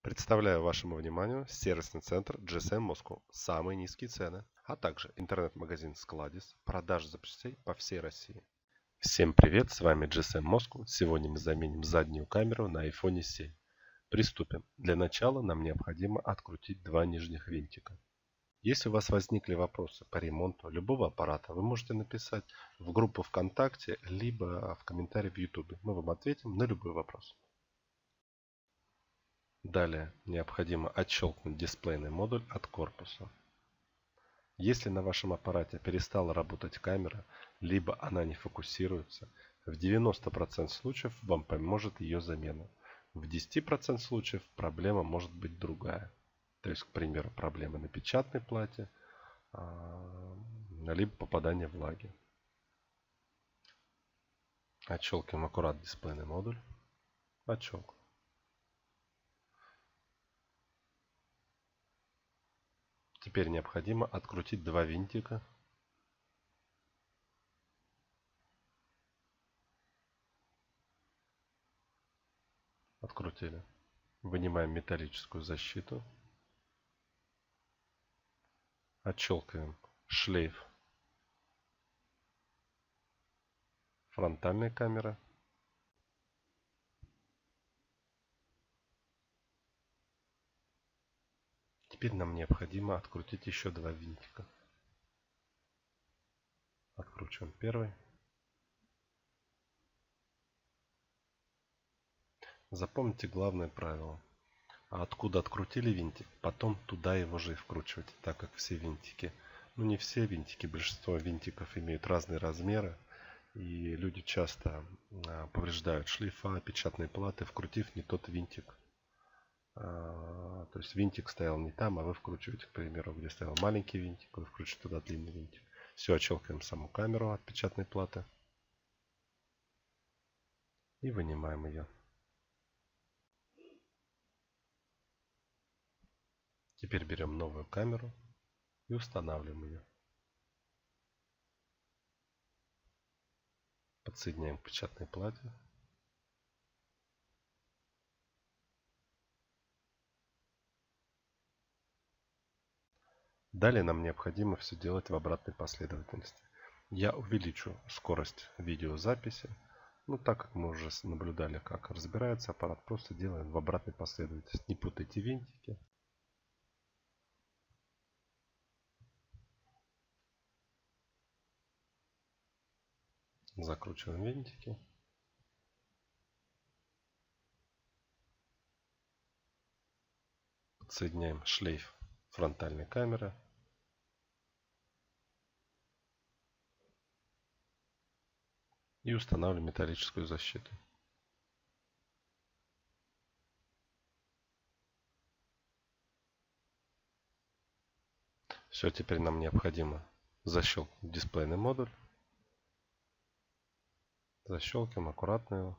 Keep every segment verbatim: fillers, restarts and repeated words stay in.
Представляю вашему вниманию сервисный центр джи эс эм Moscow. Самые низкие цены, а также интернет-магазин Skladis, продажа запчастей по всей России. Всем привет, с вами джи эс эм Moscow. Сегодня мы заменим заднюю камеру на айфон семь. Приступим. Для начала нам необходимо открутить два нижних винтика. Если у вас возникли вопросы по ремонту любого аппарата, вы можете написать в группу ВКонтакте, либо в комментарии в YouTube. Мы вам ответим на любой вопрос. Далее необходимо отщелкнуть дисплейный модуль от корпуса. Если на вашем аппарате перестала работать камера, либо она не фокусируется, в девяноста процентах случаев вам поможет ее замена. В десяти процентах случаев проблема может быть другая. То есть, к примеру, проблемы на печатной плате, либо попадание влаги. Отщелкиваем аккуратно дисплейный модуль. Отщелкиваем. Теперь необходимо открутить два винтика. Открутили. Вынимаем металлическую защиту. Отщелкиваем шлейф фронтальной камеры. Теперь нам необходимо открутить еще два винтика. Откручиваем первый. Запомните главное правило. А откуда открутили винтик, потом туда его же и вкручивать, так как все винтики, ну не все винтики, большинство винтиков имеют разные размеры. И люди часто повреждают шлейфа, печатные платы, вкрутив не тот винтик. То есть винтик стоял не там, а вы вкручиваете, к примеру, где стоял маленький винтик, вы вкручиваете туда длинный винтик. Все, отщелкиваем саму камеру от печатной платы. И вынимаем ее. Теперь берем новую камеру и устанавливаем ее. Подсоединяем к печатной плате. Далее нам необходимо все делать в обратной последовательности. Я увеличу скорость видеозаписи. Ну, так как мы уже наблюдали, как разбирается аппарат, просто делаем в обратной последовательности. Не путайте винтики. Закручиваем винтики. Подсоединяем шлейф фронтальной камеры. И устанавливаем металлическую защиту. Все, теперь нам необходимо защелкнуть дисплейный модуль. Защелкиваем аккуратно его.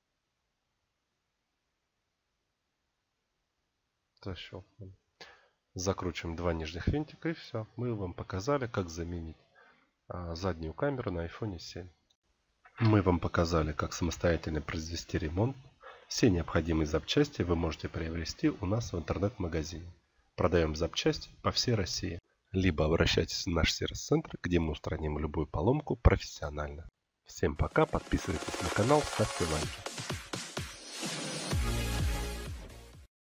Защелкиваем. Закручиваем два нижних винтика и все. Мы вам показали, как заменить заднюю камеру на айфон семь. Мы вам показали, как самостоятельно произвести ремонт. Все необходимые запчасти вы можете приобрести у нас в интернет-магазине. Продаем запчасти по всей России. Либо обращайтесь в наш сервис-центр, где мы устраним любую поломку профессионально. Всем пока, подписывайтесь на канал, ставьте лайки.